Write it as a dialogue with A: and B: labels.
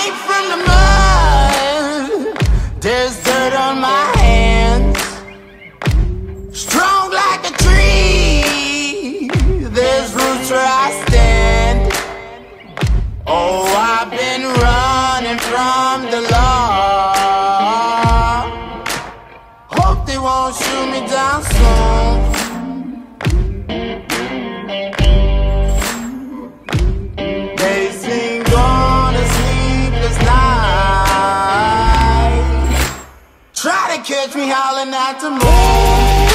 A: Came from the mud, there's dirt on my hands. Strong like a tree, there's roots where I stand. Oh, I've been running from the law. Hope they won't shoot me down soon. They sing on a sleepless night, try to catch me howling at the moon.